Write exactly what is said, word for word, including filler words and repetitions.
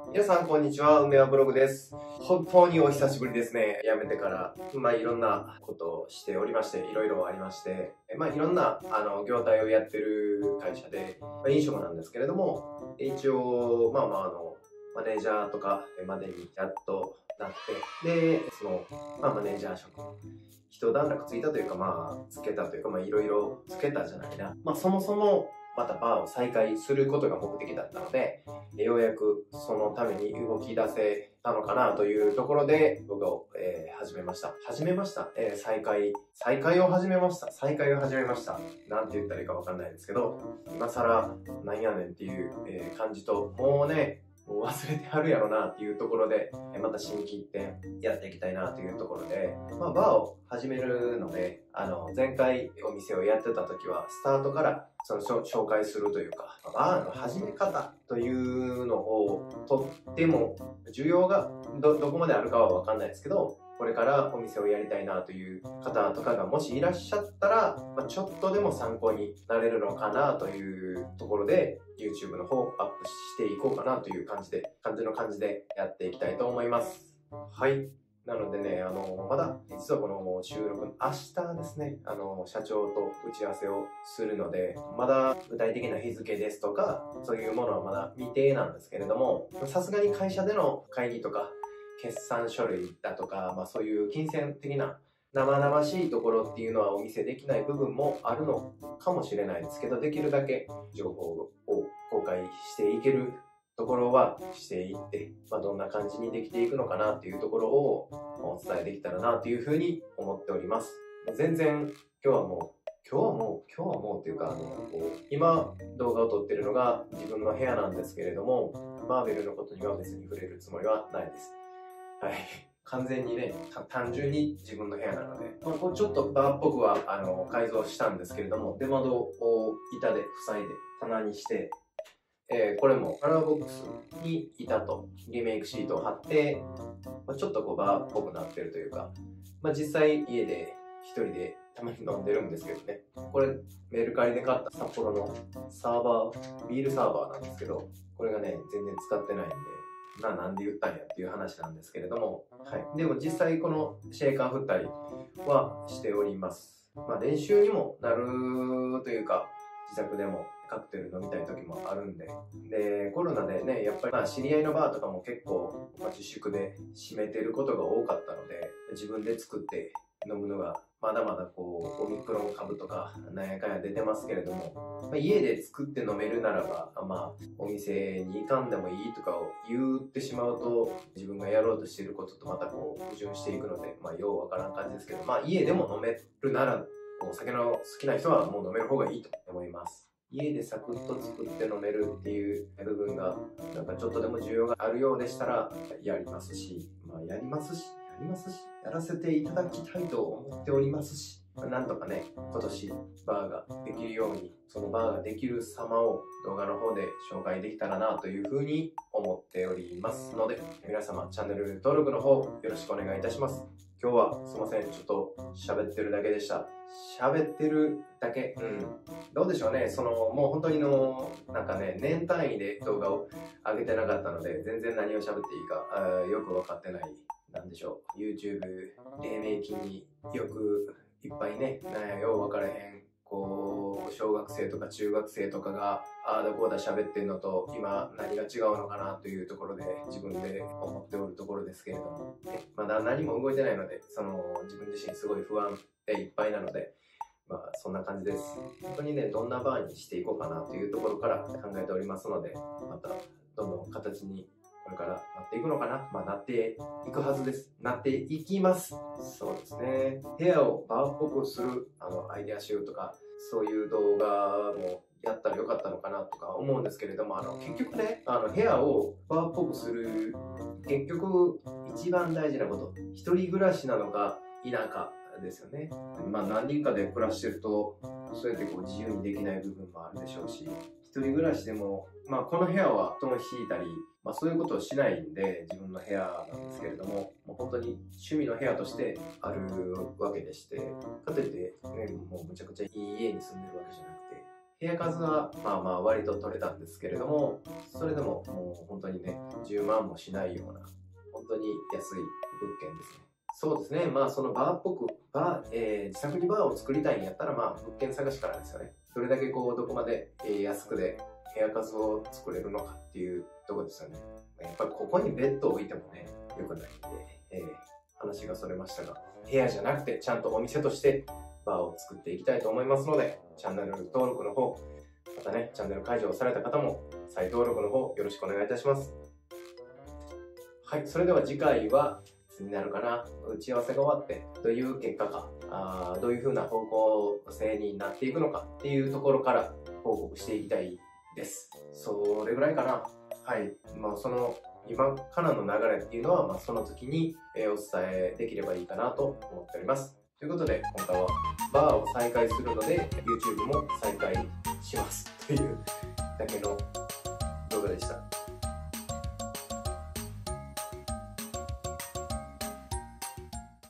皆さんこんにちは、梅はブログです。本当にお久しぶりですね。辞めてから、まあいろんなことをしておりまして、いろいろありまして、まあいろんなあの業態をやってる会社で、まあ、飲食なんですけれども、一応、まあまああの、マネージャーとかまでにやっとなって、で、その、まあマネージャー職、一段落ついたというか、まあ、つけたというか、まあいろいろつけたじゃないな。まあそもそも、またバーを再開することが目的だったので、ようやくそのために動き出せたのかなというところで、僕を、えー、始めました。始めました。えー、再開。再開を始めました。再開を始めました。なんて言ったらいいかわかんないですけど、今更なんやねんっていう、えー、感じと、もうね、もう忘れてはるやろなっていうところで、また新規一点やっていきたいなというところで、まあ、バーを始めるので、あの、前回お店をやってた時は、スタートからその紹介するというか、バーの始め方というのをとっても需要が ど, どこまであるかはわかんないですけど、これからお店をやりたいなという方とかがもしいらっしゃったら、まあ、ちょっとでも参考になれるのかなというところで YouTube の方をアップしていこうかなという感じで、感じの感じでやっていきたいと思います。はい。なのでね、あの、まだ、実はこの収録、明日ですね、あの、社長と打ち合わせをするので、まだ具体的な日付ですとか、そういうものはまだ未定なんですけれども、さすがに会社での会議とか、決算書類だとか、まあそういう金銭的な生々しいところっていうのはお見せできない部分もあるのかもしれないですけど、できるだけ情報を公開していけるところはしていって、まあ、どんな感じにできていくのかなっていうところをお伝えできたらなというふうに思っております。全然今日はもう今日はもう、今日はもうっていうか、あの、こう今動画を撮ってるのが自分の部屋なんですけれども、マーベルのことには別に触れるつもりはないです。はい。完全にね、単純に自分の部屋なので、まあ、こうちょっとバーっぽくはあの改造したんですけれども、出窓を板で塞いで棚にして、えー、これもカラーボックスに板とリメイクシートを貼って、まあ、ちょっとこうバーっぽくなってるというか、まあ、実際家で一人でたまに飲んでるんですけどね。これメルカリで買った札幌のサーバー、ビールサーバーなんですけど、これがね、全然使ってないんで、まあなんで言ったんやっていう話なんですけれども、はい。でも実際このシェーカー振ったりはしております。まあ練習にもなるというか、自宅でもカクテル飲みたい時もあるんで。で、コロナでね、やっぱりまあ知り合いのバーとかも結構、まあ、自粛で閉めてることが多かったので、自分で作って飲むのがまだまだこうオミクロン株とかなんやかんや出てますけれども、まあ、家で作って飲めるならば、まあお店に行かんでもいいとかを言ってしまうと自分がやろうとしていることとまたこう矛盾していくので、まあようわからん感じですけど、まあ家でも飲めるならお酒の好きな人はもう飲める方がいいと思います。家でサクッと作って飲めるっていう部分がなんかちょっとでも需要があるようでしたらやりますし、まあやりますし、やりますし、やらせていただきたいと思っておりますし、なんとかね、今年バーができるように、そのバーができる様を動画の方で紹介できたらなというふうに思っておりますので、皆様チャンネル登録の方よろしくお願いいたします。今日はすいません、ちょっと喋ってるだけでした。喋ってるだけ、うん。どうでしょうね、その、もう本当にの、なんかね、年単位で動画を上げてなかったので、全然何を喋っていいか、あよくわかってない。なんでしょう、YouTube、黎明期によくいっぱいね、なんやようわからへん、こう、小学生とか中学生とかが、ああだこうだ喋ってんのと、今何が違うのかなというところで、自分で思っておるところですけれども、ね、まだ何も動いてないので、その、自分自身すごい不安でいっぱいなので、まあ、そんな感じです。本当にね、どんなバーにしていこうかなというところから考えておりますので、また、どんどん形にこれからなっていくのかな、まあ、なっていくはずです。なっていきます。そうですね。部屋をバーっぽくする、あの、アイデア集とか、そういう動画もやったらよかったのかなとか思うんですけれども、あの、結局ね、あの、部屋をバーっぽくする、結局、一番大事なこと、一人暮らしなのか、田舎ですよね。まあ、何人かで暮らしてると、そうやってこう自由にできない部分もあるでしょうし、一人暮らしでも、まあ、この部屋は布団を敷いたり、まあ、そういうことをしないんで、自分の部屋なんですけれども、もう本当に趣味の部屋としてあるわけでして、かといって、ね、もうむちゃくちゃいい家に住んでるわけじゃなくて、 部屋数はまあまあ割と取れたんですけれども、それでももう本当にね、じゅうまんもしないような、本当に安い物件ですね。そうですね、まあそのバーっぽく、バー、えー、自作にバーを作りたいんやったら、まあ物件探しからですよね。どれだけこう、どこまで、えー、安くで部屋数を作れるのかっていうところですよね。やっぱりここにベッドを置いてもね、良くないんで、えー、話がそれましたが、部屋じゃなくてちゃんとお店としてバーを作っていきたいと思いますので、チャンネル登録の方、またね、チャンネル解除をされた方も再登録の方よろしくお願いいたします。はい、それでは次回はいつになるかな、打ち合わせが終わってどういう結果か、あどういう風な方向性になっていくのかっていうところから報告していきたいです。それぐらいかな。はい、まあその今からの流れっていうのは、まあ、その時にお伝えできればいいかなと思っております。ということで、今回はバーを再開するので YouTube も再開しますというだけの動画でした。